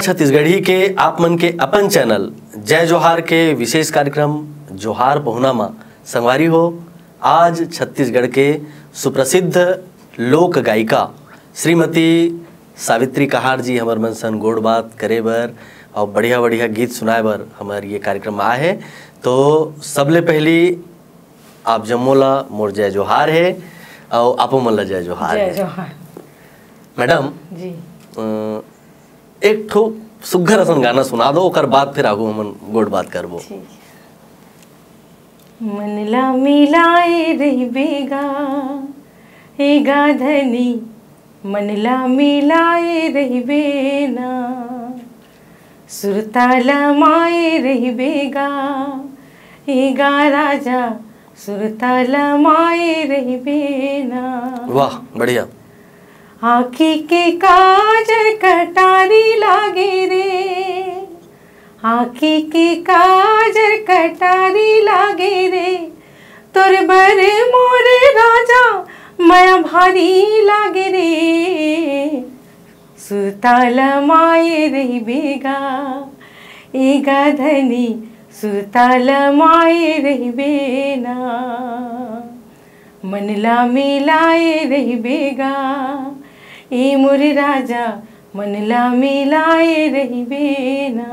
छत्तीसगढ़ी के आप मन के अपन चैनल जय जोहार के विशेष कार्यक्रम जोहार पहुनामा संगवारी हो। आज छत्तीसगढ़ के सुप्रसिद्ध लोक गायिका श्रीमती सावित्री कहार जी हमर मन सन गोड़ बात करे बर और बढ़िया बढ़िया गीत सुनाए बर हमार ये कार्यक्रम आए है। तो सबले पहली आप जम्मोला मोर जय जोहार है और आपो मन ला जय जोहार है। मैडम जी एक ठो सुघर असन गाना सुना दो, ओकर बाद फिर आगू हमन गोड़ बात करबो। मनला मिलाए रहिबेगा हे गाधनी, मनला मिलाए रहिबे ना, सुरताला माए रहिबेगा हे गा राजा, सुरताला माए रहिबे ना। वाह बढ़िया। आँखी के काजर कटारी लागे रे, आँखी के काजर कटारी लागे रे, तोर बर मोर राजा माया भारी लागे रे, सुरताल माए रहिबेगा ए गाधनी, सुरताल माए रहिबे ना, मनला मिलाए रहिबेगा ए मोर राजा, मनला मिलाए रहिबे ना।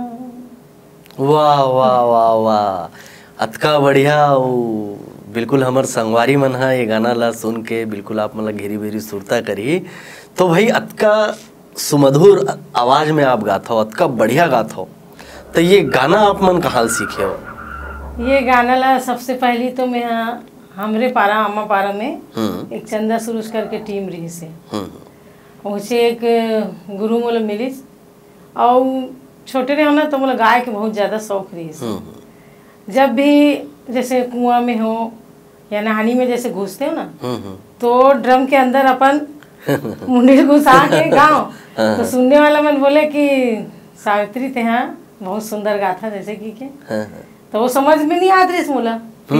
वाह वाह वाह वाह, अतका बढ़िया। बिल्कुल हमर संगवारी मन हा ये गाना ला सुन के बिल्कुल आप मन ला घेरी बेरी सुरता करी। तो भाई अतका सुमधुर आवाज में आप गात हो, अतका बढ़िया गात हो, तो ये गाना आप मन कहाँ सीखे हो? ये गाना ला सबसे पहली तो मैं हमरे पारा अम्मा पारा में एक चंदा सुरुज करके टीम रही से उसे एक गुरु मोला मिली और छोटे रहे ना तो मोला गाय के बहुत ज़्यादा शौक रही से। जब भी जैसे कुआं में हो या नहानी में जैसे घुसते हो ना तो ड्रम के अंदर अपन मुंडी घुसा के गाओ तो सुनने वाला मन बोले कि सावित्री थे हाँ बहुत सुंदर गाथा जैसे कि के तो वो समझ में नहीं आती इस मोला।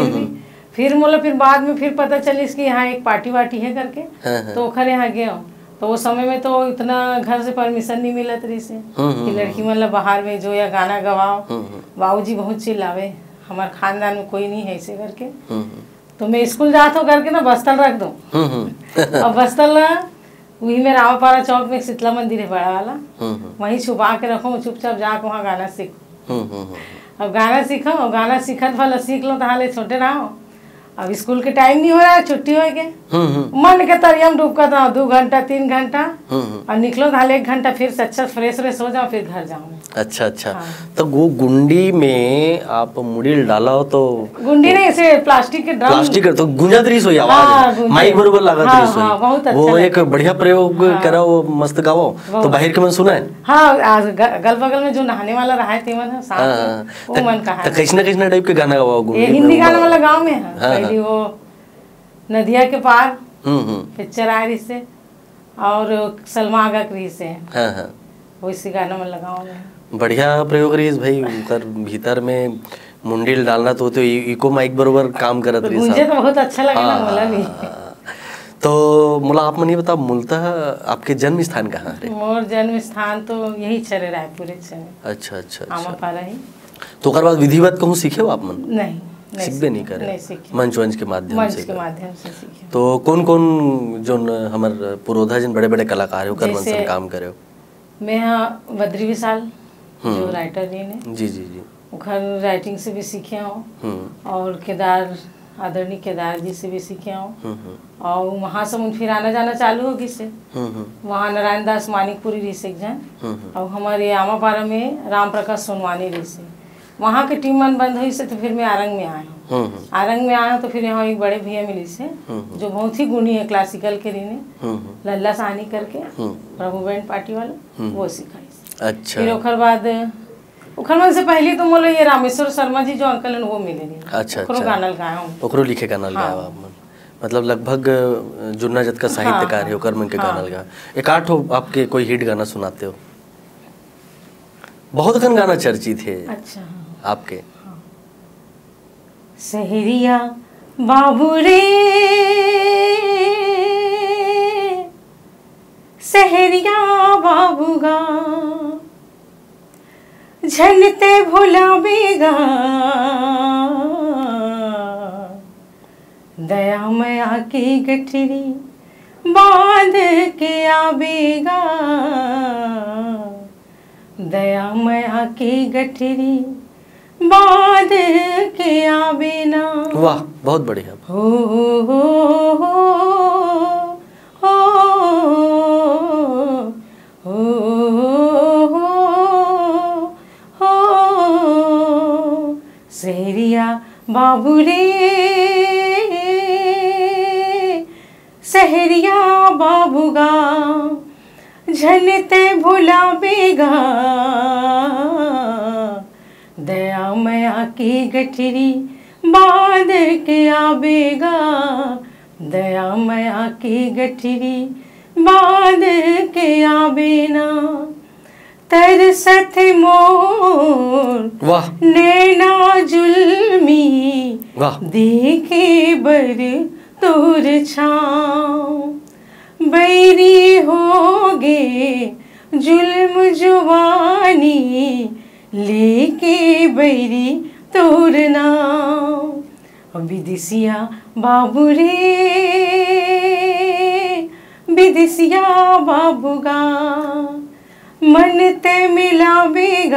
फिर मोला फिर बाद में फिर पता चली कि यहाँ एक पार्टी वार्टी है करके तो खरे यहाँ गए। तो वो समय में तो इतना घर से परमिशन नहीं मिलत रही से कि लड़की मतलब बाहर में जो या गाना गवाओ। बाबूजी बहुत चिल्लावे, हमारे खानदान में कोई नहीं है ऐसे करके। तो मैं स्कूल जाता हूँ करके ना बस्तर रख दो और बस्तर वही में रामापारा चौक में शीतला मंदिर है बड़ा वाला, वहीं छुपा के रखो, चुपचाप जाकर वहाँ गाना सीखो। अब गाना सीखो और गाना सीखत वाला सीख लो तो हाले छोटे रहो। अब स्कूल के टाइम नहीं हो रहा है, छुट्टी हो गए मन के तरियम डूबका था 2 घंटा 3 घंटा और निकलो तो 1 घंटा फिर से अच्छा फ्रेश व्रेश हो जाओ फिर घर जाओ। अच्छा अच्छा हाँ। तो वो गुंडी में आप मुड़ील डाला हो तो गुंडी नहीं ऐसे प्लास्टिक के ड्रम, प्लास्टिक तो गुंजत रही सोई आवाज माइक बरोबर लागत रही सोई। बहुत अच्छा वो एक बढ़िया प्रयोग करो, मस्त गाओ। तो बाहर के मन सुना है? हाँ गल बगल में जो नहाने वाला रहा है तेमन साथ वो मन कहा कैसना कैसना टाइप के गाना गाओ? हिंदी गाना वाला गाँव में है वो नदिया के पार पिक्चर आ रही से और सलमा आगा रही से वैसे गाना में लगाओ में बढ़िया प्रयोग रही भाई। उनकर भीतर में मुंडील डालना तो इको माइक बरोबर काम करत रही। मुझे तो बहुत अच्छा लगा ना मोला भी। तो मोला आप मन ये बताओ मूलतः आपके जन्म स्थान कहाँ है? मोर जन्म स्थान तो यही चले रायपुर। अच्छा अच्छा आमा पारा ही। तो ओकर बाद विधिवत कहूँ सीखे हो आप मन? नहीं सीखबे नहीं करे, मंच वंच के माध्यम से सीखे। तो कौन कौन जो हमार पुरोधा जिन बड़े बड़े कलाकार हो कर मन से काम करे हो? मैं हाँ बद्री विशाल जो राइटर रही ने जी जी जी घर राइटिंग से भी सीखे हूँ और केदार आदरणीय केदार जी से भी सीखे हूँ और वहाँ से फिर आना जाना चालू होगी से वहाँ नारायण दास मानिकपुरी रही से एक जन और हमारे आमा पारा में राम प्रकाश सोनवानी रही से। वहाँ की टीम मन बंद हुई से तो फिर मैं आरंग में आया हूँ। आरंग में आया तो फिर यहाँ एक बड़े भैया मिली से जो बहुत ही गुणी है क्लासिकल के रीने लल्ला साहनी करके प्रभु बैंड पार्टी वाला वो सिखाई। अच्छा फिर ओकर बाद ओखर से पहले तो मोला ये रामेश्वर शर्मा जी जो अंकल हैं वो मिले नहीं। अच्छा ओकरो गाना गाया हूँ, ओकरो लिखे गाना गाया आप मन मतलब लगभग जुन्ना जत का साहित्यकार है ओकर मन के गाना गा। एक आठ हो आपके कोई हिट गाना सुनाते हो? बहुत खन गाना चर्चित है। अच्छा आपके सहरिया बाबू रे सहरिया बाबूगा झनते भुलावेगा दया मया की गठरी बांध के आवेगा दया मया की गठरी बांध के आवे ना। वाह, बहुत बढ़िया। हो हो हो हो हो हो सहरिया बाबू रे सहरिया बाबूगा झनते भुलावेगा दया मया की गठरी बांध के आवेगा दया मया की गठरी बांध के आवे ना। तरसत मोर वाह, नैना जुल्मी वाह, देखे बर तोर छाँव बैरी होगे जुल्म जुबानी लेके बैरी तोर नाम। विदेशिया बाबू रे विदेशिया बाबूगा मन ते मिलावेगा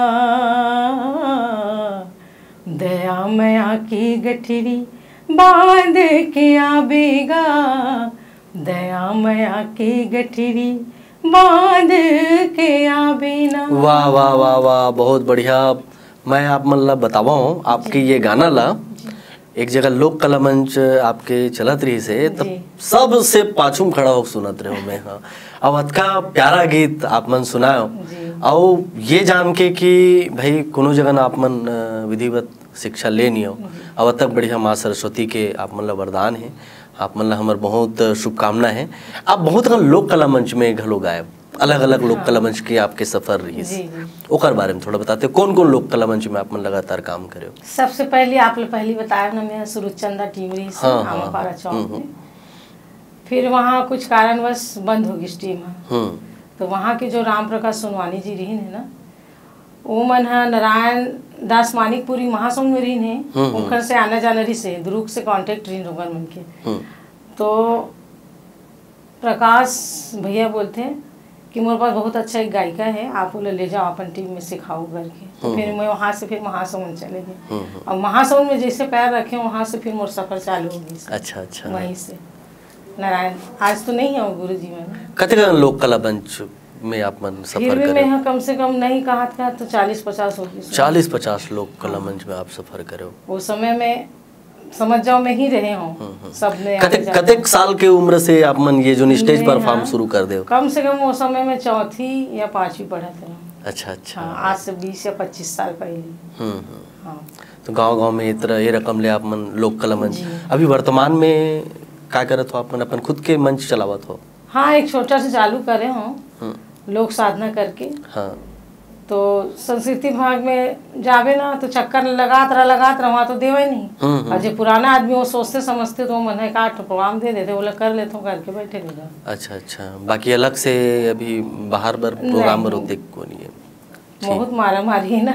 दया मया की गठरी बांध के आवेगा दया मया की गठरी बांध के आवे ना। वाह वाह वाह वाह, बहुत बढ़िया। मैं आप मतलब बतावा हूँ आपकी ये गाना ला एक जगह लोक कला मंच आपके चलत रही से तब सबसे पाछूम खड़ा हो सुनत रहे हो मैं। हाँ, अब अतका प्यारा गीत आप मन सुनाओ और ये जान के कि भाई कोनो जगह आप मन विधिवत शिक्षा लेनी हो अब तक बढ़िया माँ सरस्वती के आप मतलब वरदान है, आप मतलब हमार बहुत शुभकामना है। आप बहुत लोक कला मंच में घलो गायब, अलग अलग लोक कला मंच की आपके सफर रही है, ओकर बारे में थोड़ा बताते कौन कौन लोक कला मंच में आप मन लगातार काम करे हो। सबसे पहले आप लोग पहले बताया ना मैं सुरुचंदा टीमरी से आमापारा चौक में, फिर वहाँ कुछ कारणवश बंद हो गई स्टीम। तो वहाँ के जो राम प्रकाश सोनवानी जी रही है ना वो मन है नारायण दास मानिकपुरी महासंघ में रही है उनकर से आना जाना रही से दुर्ग से कांटेक्ट रही होगा मन के। तो प्रकाश भैया बोलते हैं कि मेरे पास बहुत अच्छा एक गायिका है, आप उन्हें ले जाओ अपन टीम में सिखाओ करके। तो फिर मैं वहाँ से फिर महासंघ चले गए और महासंघ में जैसे पैर रखे वहाँ से फिर मोर सफर चालू हो गई। अच्छा अच्छा, वहीं से नारायण आज तो नहीं है गुरु जी में कते लोक कला मंच में आप मन सफर करे? मैं यहाँ कम से कम नहीं कहा था तो 40-50 होगी। 40-50 लोक कला मंच में आप सफर करे हो। वो समय में समझ जाओ मैं ही रहे हूँ सब में। कतेक साल के उम्र से आप मन ये जो स्टेज परफॉर्म शुरू कर दे? कम से कम वो समय में 4वीं या 5वीं पढ़ा था। अच्छा अच्छा, आज से 20 या 25 साल पहले। हाँ, तो गांव-गांव में इतना ये रकम ले आप मन लोक कला मंच अभी वर्तमान में क्या करत हो आप मन? अपन खुद के मंच चलावत हो? हाँ, एक छोटा सा चालू करे हूँ लोक साधना करके। हाँ, तो संस्कृति विभाग में जावे ना तो चक्कर लगात रहा वहाँ तो देवे नहीं। और जो पुराना आदमी वो सोचते समझते तो मन है काट प्रोग्राम दे देते, वो लोग कर लेते करके बैठे रह। अच्छा अच्छा, बाकी अलग से अभी बाहर बर प्रोग्राम बर देख को नहीं है? बहुत मारा मारी है ना।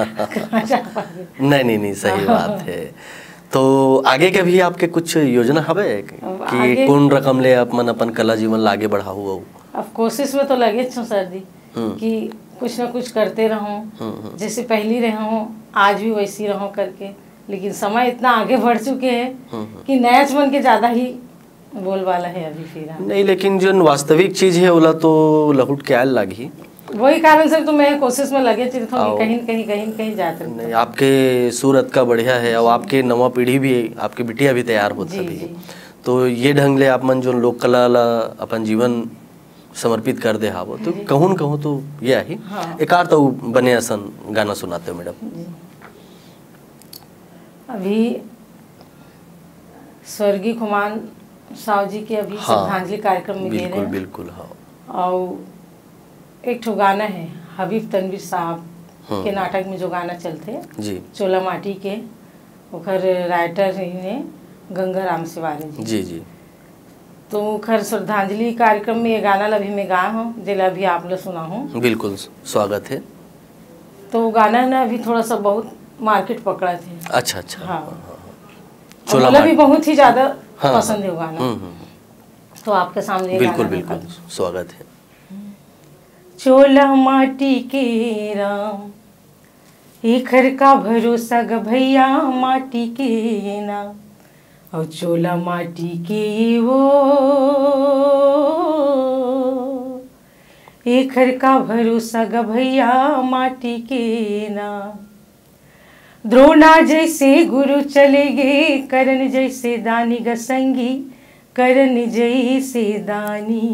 नहीं सही बात है। तो आगे के भी आपके कुछ योजना हवे कि कौन रकम ले आप मन अपन कला जीवन आगे बढ़ाऊ? अब कोशिश में तो लगे छो सर जी कि कुछ ना कुछ करते रहूं, जैसे पहली रहा हूँ आज भी वैसी रहूं करके। लेकिन समय इतना आगे बढ़ चुके हैं कि नया मन के ज्यादा ही बोल वाला है अभी फिर नहीं, लेकिन जो वास्तविक चीज है ओला तो लहुट के आयल लगी। वही कारण से तो मैं कोशिश में लगे कहीं जाते नहीं। आपके सूरत का बढ़िया है और आपके नवा पीढ़ी भी आपके बिटिया भी तैयार होता है, तो ये ढंग ले आप मन जो लोक कला अपन जीवन समर्पित कर दे हावो तो कहूँ तो ये ही। हाँ। एक आर तो बने असन गाना सुनाते हो मैडम? अभी स्वर्गीय कुमार साहु जी के अभी श्रद्धांजलि कार्यक्रम में गए हैं। बिल्कुल हाँ। और एक ठो गाना है हबीब तनवीर साहब के नाटक में जो गाना चलते हैं जी, चोला माटी के ओखर राइटर ने गंगा राम सिवारी जी। जी जी, तो खैर श्रद्धांजलि कार्यक्रम में ये गाना अभी मैं गा हूँ जिला भी आप लोग सुना हूँ। बिल्कुल स्वागत है। तो गाना ना अभी थोड़ा सा बहुत मार्केट पकड़ा थे। अच्छा अच्छा। हाँ, चोला मतलब भी बहुत ही ज्यादा हाँ, पसंद है वो गाना। तो आपके सामने ये बिल्कुल गाना बिल्कुल स्वागत है। चोला माटी के राम एखर का भरोसा ग भैया माटी के ना, और चोला माटी के वो एखर का भरोसा ग भैया माटी के ना। द्रोणा जैसे गुरु चले गे करण जैसे दानी ग संगी, करण जैसे दानी।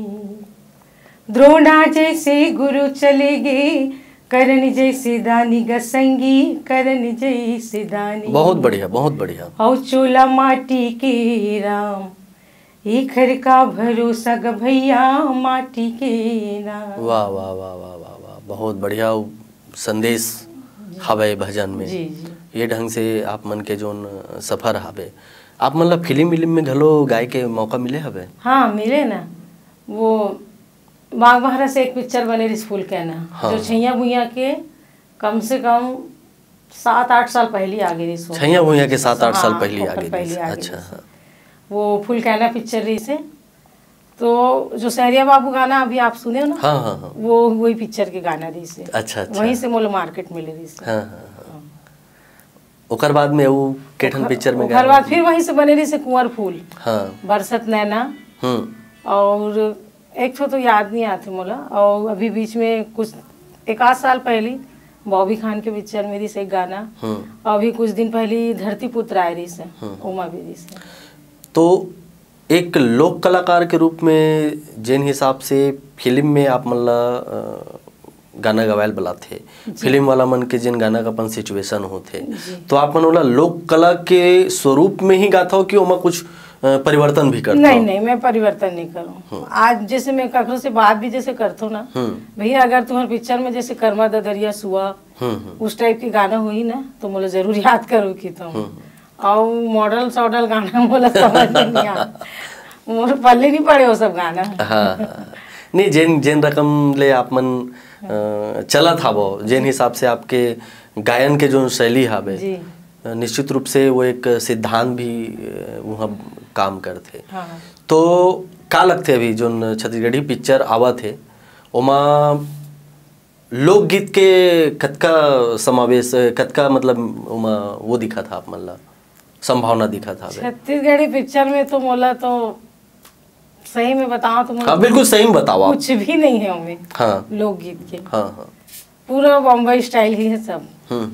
द्रोणा जैसे गुरु चले गे करण जैसे दानी ग संगी, करण जैसे दानी। बहुत बढ़िया बहुत बढ़िया। और चोला माटी के राम एखर का भरोसा ग भैया माटी के ना। वाह वाह वाह वाह वाह वाह, बहुत बढ़िया संदेश हवे भजन में। जी जी। ये ढंग से आप मन के जोन सफर हवे, आप मतलब फिल्म विल्म में घलो गाय के मौका मिले हवे? हाँ मिले ना, वो बाघ बहरा से एक पिक्चर बने रही फूल के ना। हाँ। जो छैया भुइया के कम से कम 7-8 साल पहले आ गई सो। छैया भुइया के 7-8 साल हाँ, पहले आ पहले गई। आ गई अच्छा थी। हाँ। वो फुल कहना पिक्चर रही से, तो जो सहरिया बाबू गाना अभी आप सुने हो ना, हाँ हाँ हाँ। वो वही पिक्चर के गाना रही से। अच्छा अच्छा। वहीं से मोल मार्केट मिले रही से। हाँ हाँ हाँ। ओकर बाद में वो केठन पिक्चर में ओकर बाद फिर वहीं से बने रही से कुंवर फूल, हाँ। बरसत नैना, और एक तो याद नहीं आते मोला। और अभी बीच में कुछ 1-8 साल पहले बॉबी खान के पिक्चर में रही से एक गाना, और अभी कुछ दिन पहले धरती पुत्र आए रही से उमा बेदी से। तो एक लोक कलाकार के रूप में जिन हिसाब से फिल्म में आप मतलब गाना गवायल बला थे, फिल्म वाला मन के जिन गाना का अपन सिचुएशन होते, तो आप मन वाला लोक कला के स्वरूप में ही गाता हो कि ओमा कुछ परिवर्तन भी करता? नहीं नहीं, मैं परिवर्तन नहीं करूँ। आज जैसे मैं ककरों से बात भी जैसे करता हूँ ना, भैया अगर तुम्हारे पिक्चर में जैसे कर्मा ददरिया सुआ उस टाइप के गाना हुई ना, तो मुझे जरूर याद करो कि तुम। और मॉडल सॉडल गाना बोला समझ नहीं आता, मोर पल्ले नहीं पड़े वो सब गाना। हाँ नहीं, जिन जिन रकम ले आप मन चला था वो जिन हिसाब से आपके गायन के जो शैली हावे, निश्चित रूप से वो एक सिद्धांत भी वहाँ काम करते। हाँ। तो का लगते अभी जो छत्तीसगढ़ी पिक्चर आवा थे ओमा लोकगीत के कतका समावेश, कतका मतलब ओमा वो दिखा था आप मतलब संभावना दिखा था? छत्तीसगढ़ी पिक्चर में तो मोला तो सही में बताओ तो हाँ बिल्कुल सही में बताओ, कुछ भी नहीं है उनमें। हाँ लोकगीत के हाँ हाँ पूरा बॉम्बे स्टाइल ही है सब।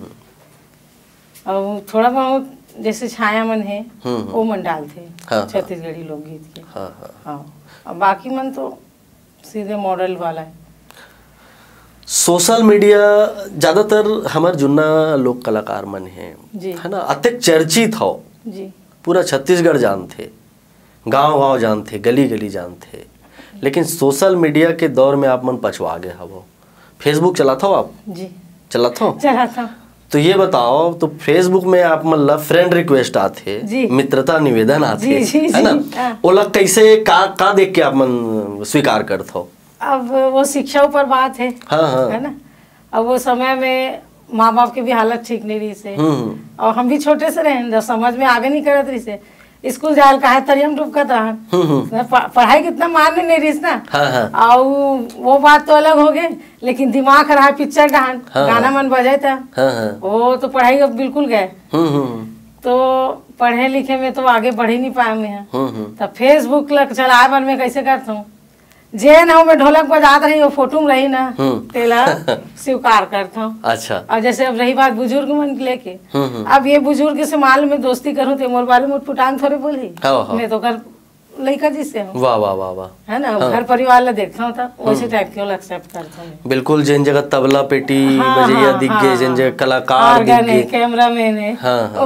और थोड़ा बहुत जैसे छाया मन है वो मन डालते छत्तीसगढ़ी लोकगीत के। हाँ, और बाकी मन तो सीधे मॉडल वाला है। सोशल मीडिया ज्यादातर हमारे जुन्ना लोक कलाकार मन है ना, अत्यधिक चर्चित हो जी। पूरा छत्तीसगढ़ जानते, गांव गांव जानते, गली गली जानते, लेकिन सोशल मीडिया के दौर में आप मन पछवा गए हो। फेसबुक चलाता हो आप? जी चलाता हो। चलाता। तो ये बताओ, तो फेसबुक में आप मतलब फ्रेंड रिक्वेस्ट आते, मित्रता निवेदन आते है ना, ओला कैसे का देख के आप मन स्वीकार करते हो? अब वो शिक्षा ऊपर बात है। हाँ हाँ। है ना, अब वो समय में माँ बाप की भी हालत ठीक नहीं रही से, और हम भी छोटे से रहे, जब समझ में आगे नहीं करत रही से, स्कूल जाए कहा तरियम डूबकत रहन, पढ़ाई कितना मारने नहीं रही ना। हाँ। और वो बात तो अलग हो गई, लेकिन दिमाग रहा पिक्चर डहान। हाँ। गाना मन बजाए था। हाँ। वो तो पढ़ाई अब बिल्कुल गए। तो पढ़े लिखे में तो आगे बढ़ ही नहीं पाया मैं। तब फेसबुक लग चलाए बन में कैसे करता हूँ, जे ना मैं ढोलक बजात रही वो फोटो में रही ना, तेला स्वीकार करता हूँ। अच्छा। और जैसे अब रही बात बुजुर्ग मन लेके, अब ये बुजुर्ग से माल में दोस्ती करूँ तो मोर बारे में पुटान थोड़े बोली, मैं तो घर लड़का जिससे हूँ। वाह वाह वाह वाह, है ना। घर परिवार ला देखता हूँ तब वैसे टाइप के एक्सेप्ट करता हूँ। बिल्कुल, जिन जगह तबला पेटी बजैया दिख गए, जिन जगह कलाकार दिख गए, कैमरा मैन है,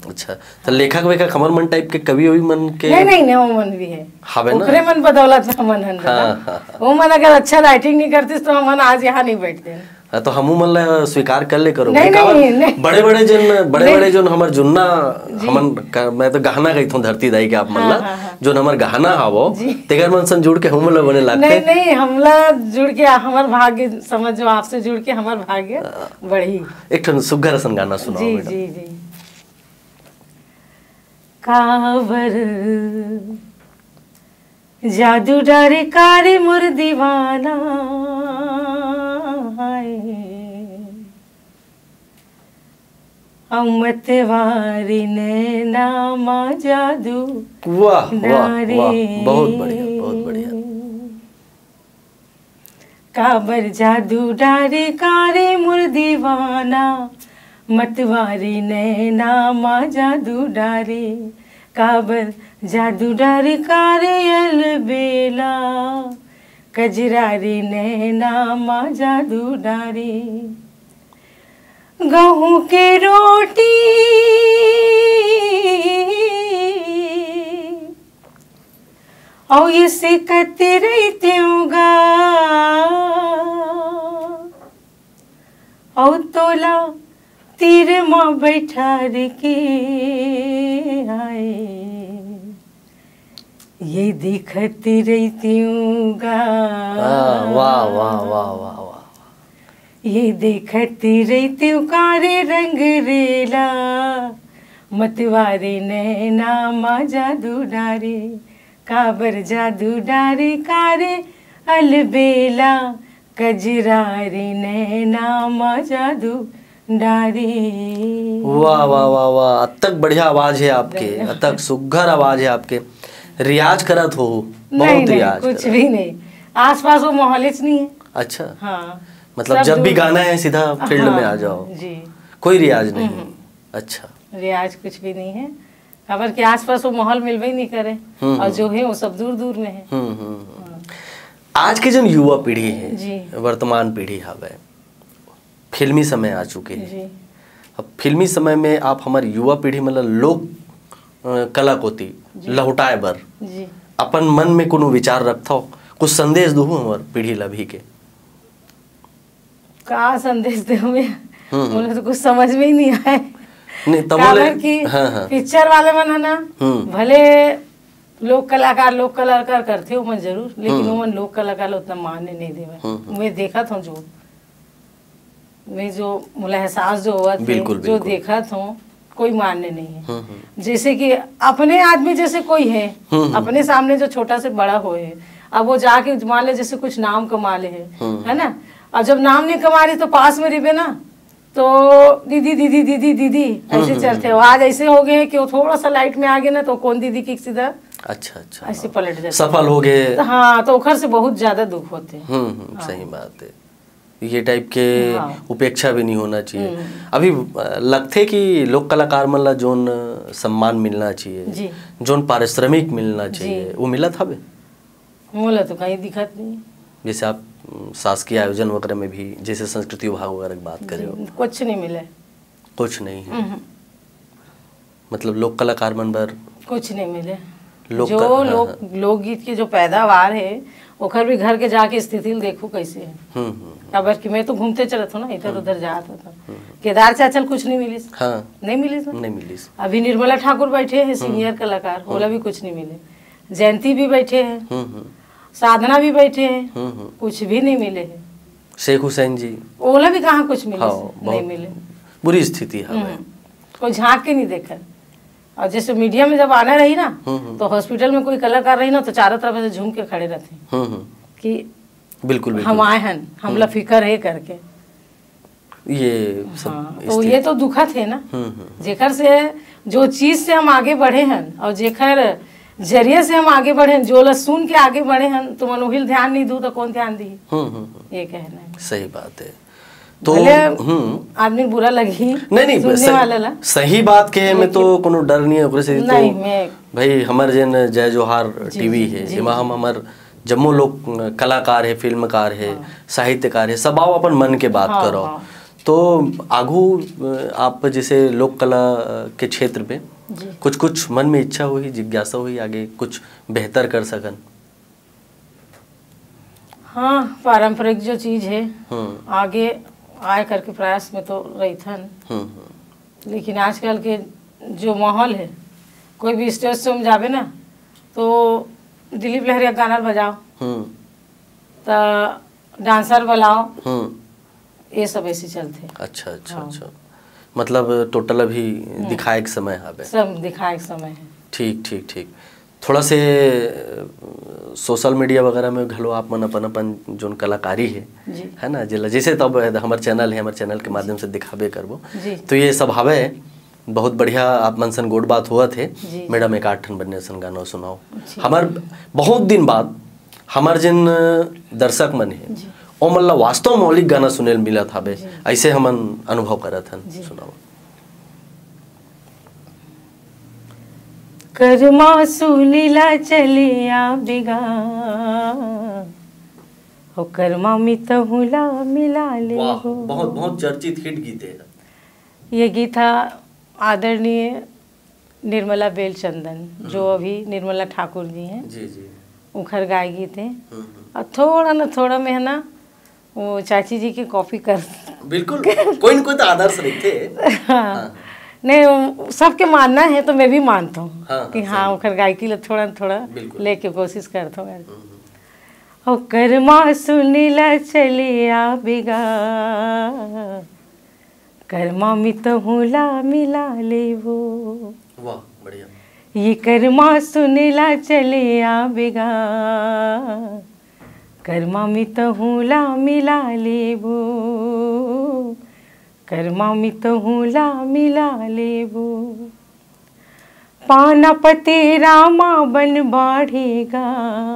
अच्छा, तो लेखक वेखक हमर मन टाइप के कवि ववि मन के नहीं वो मन भी है, हवे ना, ओकरे मन बदौलत हमन हन वो मन अगर अच्छा राइटिंग नहीं करतीस तो हमन आज यहाँ नहीं बैठते। तो हमू मन ला स्वीकार कर ले करो नहीं, बड़े बड़े जोन हमर जुन्ना हमन मैं तो गहना गई थो धरती दाई के आप मन ला जोन हमर गहना हावो तेगर मन सन जुड़ के हम ला बने लागते। नहीं हमला जुड़ के हमर भाग्य समझो, आपसे जुड़ के हमर भाग्य बढ़ी। एक ठन सुग्घर सन गाना सुनाओ। जी जी जी। कावर जादू डारे कारे मोर दीवाना अमतवारी नैना मा जादू। वाह वाह वाह, बहुत बढ़िया बहुत बढ़िया। काबर जादू डारे कारे मोर दीवाना मतवारी नैना मा जादू डारे, काबर जादू डारे कारे अलबेला कजरारी नैना मा जादू डारे। गेहूं के रोटी और ये सिकते रहते होगा और तोला तीर माँ बैठा के आए, ये दिखती रहती हूँगा। वाह वाह वाह वाह वाह, ये देखती रहती हूँ कारे रंग रेला मतवारे नैना मा जादू डारे, काबर जादू डारे कारे अलबेला कजरारी नैना मा जादू डारे। वाह वाह वाह वाह, अतक बढ़िया आवाज है आपके, अतक सुघर आवाज है आपके। रियाज करत हो? बहुत रियाज कुछ भी नहीं, आसपास वो माहौल नहीं है। अच्छा हाँ, मतलब जब भी गाना है सीधा फील्ड में आ जाओ जी, कोई रियाज नहीं? अच्छा, रियाज कुछ भी नहीं है, खबर के आसपास वो माहौल मिलवे ही नहीं करे और जो है वो सब दूर दूर में है। आज के जो युवा पीढ़ी है जी, वर्तमान पीढ़ी हवे फिल्मी समय आ चुके हैं जी। अब फिल्मी समय में आप हमारी युवा पीढ़ी मतलब लोक कला कोती लहुटाए बर जी अपन मन में कोनो विचार रखथो, कुछ संदेश दो हमार पीढ़ी ला भी के? का संदेश दे मुझे तो कुछ समझ में ही नहीं आए। नहीं काबर की पिक्चर वाले मन है ना, भले लोक कलाकार करते हो मन जरूर, लेकिन वो मन लोक कलाकार उतना मानने नहीं देवे। मैं देखा था जो मैं जो मुला एहसास जो हुआ थे, जो देखा था कोई मानने नहीं है। जैसे कि अपने आदमी जैसे कोई है अपने सामने जो छोटा से बड़ा हो है, अब वो जाके मान ले जैसे कुछ नाम कमा ले है ना, और जब नाम नहीं कमा रही तो पास में रिबे ना तो दीदी दीदी दीदी दीदी ऐसे चलते हो। आज ऐसे हो गए कि वो थोड़ा सा लाइट में आ गए ना तो कौन दीदी की सीधा अच्छा अच्छा ऐसे पलट जाते, सफल हो गए। हाँ, तो ओखर से बहुत ज्यादा दुख होते। सही बात है, ये टाइप के उपेक्षा भी नहीं होना चाहिए। अभी लगते कि लोक कलाकार मन ला जोन सम्मान मिलना चाहिए, जोन पारिश्रमिक मिलना चाहिए, वो मिला था बे? मोला तो कहीं दिखत नहीं। जैसे आप शासकीय आयोजन वगैरह में भी जैसे संस्कृति विभाग वगैरह की बात करें, कुछ नहीं मिले, कुछ नहीं है। मतलब लोक कलाकार मन बर कुछ नहीं मिले। जो लोकगीत की जो पैदावार है ओखर भी घर के जाके स्थिति देखो कैसे है। अब कि मैं तो घूमते चलत हूँ ना, इधर उधर जाता था। केदार चाचल कुछ नहीं मिली। हाँ, नहीं मिली। अभी निर्मला ठाकुर बैठे हैं सीनियर कलाकार, ओला भी कुछ नहीं मिले। जयंती भी बैठे हैं, साधना भी बैठे हैं, कुछ भी नहीं मिले है। शेख हुसैन जी ओला भी कहाँ कुछ मिले, नहीं मिले। बुरी स्थिति है, कोई झांक के नहीं देखा। और जैसे मीडिया में जब आना रही ना तो हॉस्पिटल में कोई कलाकार रही ना तो चारों तरफ से झूम के खड़े रहते कि बिल्कुल हम आए हैं, हमला फिकर है करके। ये सब तो ये तो दुखद है ना, जेकर से जो चीज से हम आगे बढ़े हैं और जेकर जरिए से हम आगे बढ़े, जो ला सुन के आगे बढ़े हैं, तो मनोहिल ध्यान नहीं दू तो कौन ध्यान दी? ये कहना है। सही बात है। तो आदमी बुरा लगी नहीं सुनने वाला ला सही बात के में तो कोनो डर नहीं है ओकरे से। नहीं, तो भाई हमर जन जय जोहार टीवी है, एमा हम हमर जम्मो लोग कलाकार है, फिल्मकार है, साहित्यकार है, सब आओ अपन मन के बात करो। तो आगू आप जैसे लोक कला के क्षेत्र पे जी। कुछ मन में इच्छा हुई, जिज्ञासा हुई आगे कुछ बेहतर कर सकन? हाँ, पारंपरिक जो चीज़ है आगे आए करके प्रयास में तो रही था, लेकिन आजकल के जो माहौल है, कोई भी स्टेज से जावे ना तो दिलीप लहरिया गाना बजाओ, तो डांसर बुलाओ, ये सब ऐसे चलते। अच्छा अच्छा। हाँ। अच्छा, मतलब टोटल अभी दिखाए के समय है, सब दिखाए के समय है। ठीक ठीक ठीक। थोड़ा से सोशल मीडिया वगैरह में घलो आप मन अपन जोन कलाकारी है ना, जैसे तब हमारे चैनल है, हमारे चैनल के माध्यम से दिखाबे करबो, तो ये सब हवे बहुत बढ़िया। आप मन सन गोड बात हुआ थे मैडम, एक आठ ठन बन्ने सन गाना सुनाओ। हमार बहुत दिन बाद हमार जिन दर्शक मन है ओ मन ला वास्तव मौलिक गाना सुने मिला था, ऐसे हमन अनुभव करत हन। सुनाओ। कर्मा सुनीला चलिया बिगा, हो कर्मा मितहुला मिला ले हो। बहुत बहुत चर्चित हिट गीत है ये गीत था आदरणीय निर्मला बेलचंदन, जो अभी निर्मला ठाकुर जी हैं, जी जी, उखर गाय गीत है। और थोड़ा ना थोड़ा में है ना वो चाची जी की कॉपी कर, बिल्कुल कोई न कोई तो आदर्श रखते। हाँ। नहीं, सबके मानना है तो मैं भी मानता हूँ कि हाँ उखर गायकी ला थोड़ा थोड़ा लेके कोशिश करता हूँ। ओ कर्मा सुनीला चलिया बिगा, कर्मा मितहुला मिला ले वो। वाह बढ़िया। ये कर्मा सुनीला चलिया बिगा, कर्मा मितहुला मिला ले वो, कर्मा मितहुला मिला ले वो। पानापति रामा बन बाढ़ेगा,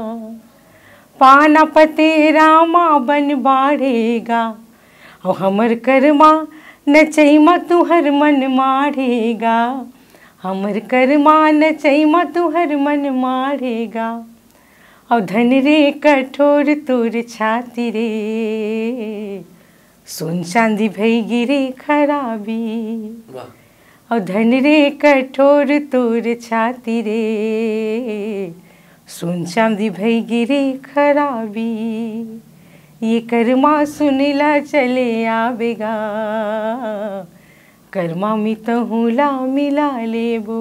पानापति रामा बन बाढ़ेगा, और हमर कर्मा नचैमा तुहर मन माढ़ेगा, हमर कर्मा नचैमा तुहर मन माढ़ेगा। और धन रे कठोर तोर छाती रे, सोन चांदी भई गिरे खराबी। और धन रे कठोर तोर छाती रे, सोन चांदी भई गिरे खराबी। ये कर्मा सुनीला चले आवेगा, कर्मा मितहुला मिला लेबो,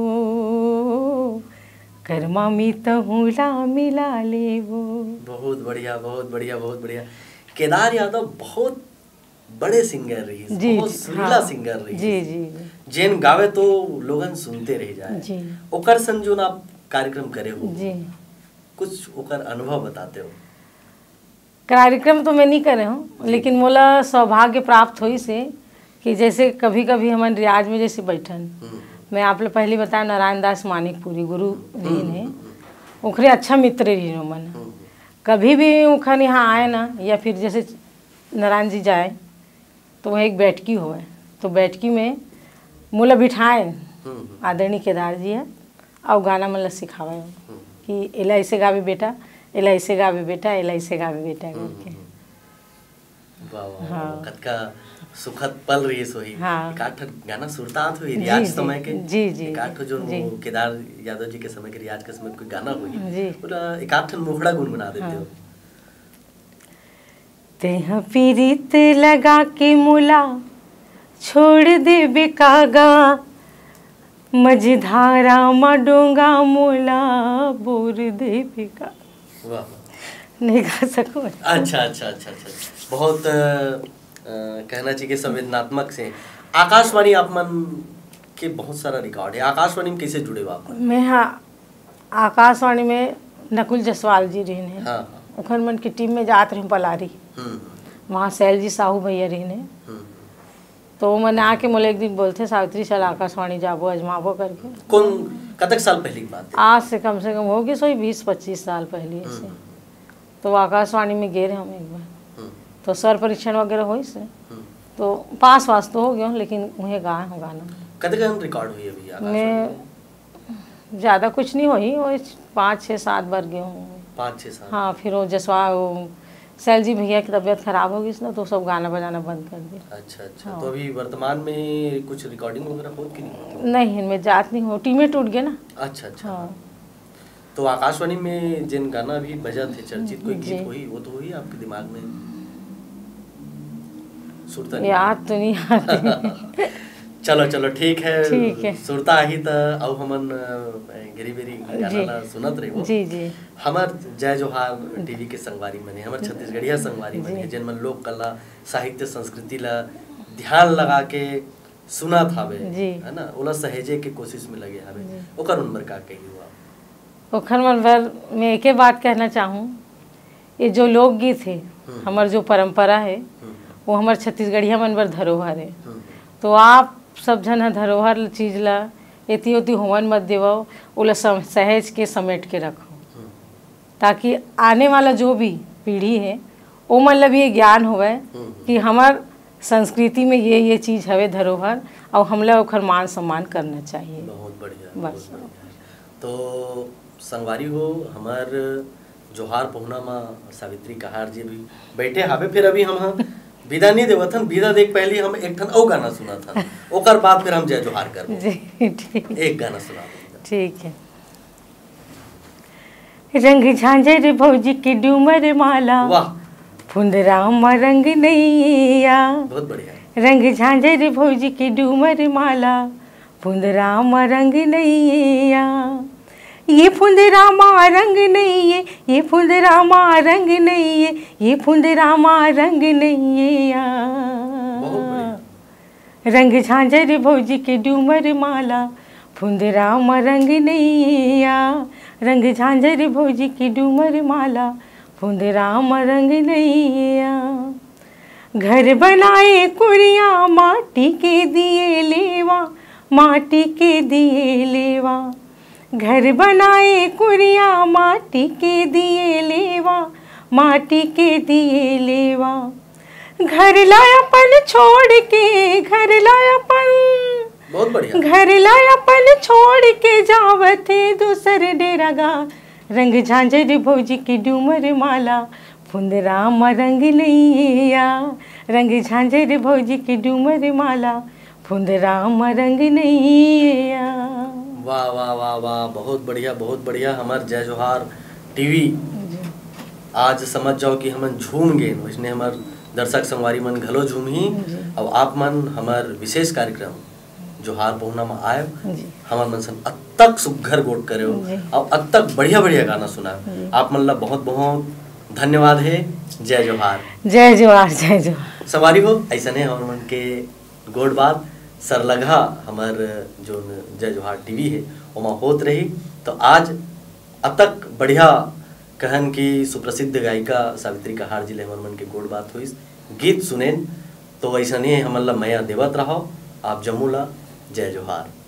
कर्मा मितहुला मिला लेबो। बहुत बढ़िया बहुत बढ़िया बहुत बढ़िया। केदार यादव बहुत बड़े सिंगर रही, बहुत सुरीला सिंगर रही। जी जी, जेन गावे तो लोगन सुनते रह जाए जी। ओकर संग जो आप कार्यक्रम करे हो जी, कुछ ओकर अनुभव बताते हो। कार्यक्रम तो मैं नहीं करे हूँ, लेकिन मोला सौभाग्य प्राप्त हुई से कि जैसे कभी कभी हमारे रियाज में जैसे बैठन, मैं आप लोग पहले बताया नारायण दास मानिकपुरी गुरु जी ने, उखरे अच्छा मित्र रही मन। कभी भी उखन यहाँ आए ना, या फिर जैसे नारायण जी जाए तो वह एक बैठकी हुए, तो बैठकी में मोला बिठाए आदरणीय केदार जी है, और गाना मतलब सिखावे कि एला ऐसे गावे बेटा, एला ऐसे गावे बेटा, एला ऐसे गावे बेटा करके। हाँ, कतका सुखद पल रही सोही। हाँ, एकाठ गाना सुरतात हुई रियाज समय के। जी जी, एकाठ जो केदार यादव जी के समय के रियाज के समय कोई गाना हुई जी, पूरा एकाठ मुखड़ा गुनगुना देते हो। तेह पीरित लगा के मुला छोड़ दे बेकागा, मझधारा मडोंगा मोला बोर दे बेका। वाह, नहीं गा सकूं। अच्छा अच्छा अच्छा अच्छा, बहुत कहना चाहिए संवेदनात्मक से। आकाशवाणी आप मन के बहुत सारा रिकॉर्ड है, आकाशवाणी में कैसे जुड़े हो आप? मैं हाँ आकाशवाणी में नकुल जसवाल जी रही ने, हाँ, उखन मन की टीम में जात रही पलारी, वहाँ सैल जी साहू भैया रही ने, तो मैंने आके मोले एक दिन बोलते सावित्री चल आकाशवाणी जाबो अजमाबो करके। कौन कतक साल पहले की बात है? आज से कम होगी सोई 20-25 साल पहले ऐसे। तो आकाशवाणी में गए हम एक बार, तो स्वर परीक्षण वगैरह हुई से, तो पास वास तो हो गया, लेकिन उन्हें गाए हो गाना। कतक रिकॉर्ड हुई अभी? मैं ज़्यादा कुछ नहीं हुई, वो 5-6-7 बार गए हूँ। 5-6 साल। हाँ, फिर वो जसवा शैलजी भैया की तबीयत खराब हो गई ना, तो सब गाना बजाना बंद कर दिया। अच्छा अच्छा। तो अभी वर्तमान में कुछ रिकॉर्डिंग वगैरह होत कि नहीं? नहीं, इनमें जात नहीं हो, टीमें टूट गए ना। अच्छा अच्छा। हाँ। तो आकाशवाणी में जिन गाना भी बजा थे चर्चित, कोई जी। गीत हुई वो तो हुई आपके दिमाग में? सुरता नहीं? याद तो नहीं आती। चलो चलो ठीक है। ठीक है। सुरता ही त औ हमन घेरी बेरी गाना ला सुनत रही। जी जी। हमर जय जोहार टीवी के संगवारी मने, हमर छत्तीसगढ़िया संगवारी मने, जिन मन लोक कला साहित्य संस्कृति ला ध्यान लगा के सुनत हावे, है ना, ओला सहेजे के कोशिश में लगे हावे, ओकर उनबर का कही हुआ? ओखर मन पर मैं एक बात कहना चाहूँ, ये जो लोकगीत है हमार जो परंपरा है वो हमार छत्तीसगढ़िया मन बर धरोहर है। तो आप सब जन है धरोहर चीज ला एती ओती होवन मत देवो, ओला सहेज के समेट के रखो, ताकि आने वाला जो भी पीढ़ी है वो मतलब ये ज्ञान होवे कि हमार संस्कृति में ये चीज़ हवे धरोहर, और हमला ओखर मान सम्मान करना चाहिए। बहुत बढ़िया, बस। बहुत बढ़िया। तो संगवारी हो हमार जोहार पहुना माँ सावित्री कहार जी भी बैठे हावे, फिर अभी हम विदा नहीं देवत हन, विदा देख पहले हम एक ठन और गाना सुना था, ओकर बाद फिर हम जय जोहार कर जी ठीक। एक गाना सुना। ठीक है। रंग झांझर भौजी की डूमर माला, वाह, फुंदराम रंग नैया। बहुत बढ़िया। रंग झांझर भौजी की डूमर माला, फुंदराम रंग नैया। ये फुंदरामा रंग नैये, ये फुंदरामा रंग नैये, ये फुंदरामा रंग नैया। रंग झांझर भौजी के डूमर माला, फुंदराम रंग नैया। रंग झांझर भौजी की डूमर माला, फुंदराम रंग नैया। घर बनाए कुरिया माटी के दिए लेवा, माटी के दिए लेवा। घर बनाए कुरिया माटी के दिए लेवा, माटी के दिए लेवा। घर लायापन छोड़ के, घर लायापन, बहुत बढ़िया। घर लायापन छोड़ के जावते दूसर डेरा गा। रंग झांझर भौजी की डूमर माला, फुंदराम रंग नैया। रंग झांझर भौजी की डूमर माला, फुंदराम रंग नैया। वाह वाह वाह वाह, बहुत बढ़िया, बहुत बढ़िया। हमार जय जोहार टीवी आज समझ जाओ कि हमन झूम गए, वैसने हमार दर्शक संगवारी मन घलो झूम ही। और आप मन हमार विशेष कार्यक्रम जोहार पहुना में आए, हमार मन सन अतक सुघर गोट करे और अतक बढ़िया बढ़िया गाना सुना। आप मन ला बहुत बहुत धन्यवाद है। जय जोहार। जय जोहार, जय जोहार। सवारी हो ऐसा नहीं हमार मन के गोट बात सरलगा हमार जो जय जोहार टीवी है वहाँ होत रही। तो आज अतक बढ़िया कहन की सुप्रसिद्ध गायिका सावित्री कहार जी ले हमार मन के गोट बात हुई, गीत सुनेन। तो ऐसा नहीं हमन ला मैया देवत रहो, आप जम्मू ला। जय जोहार।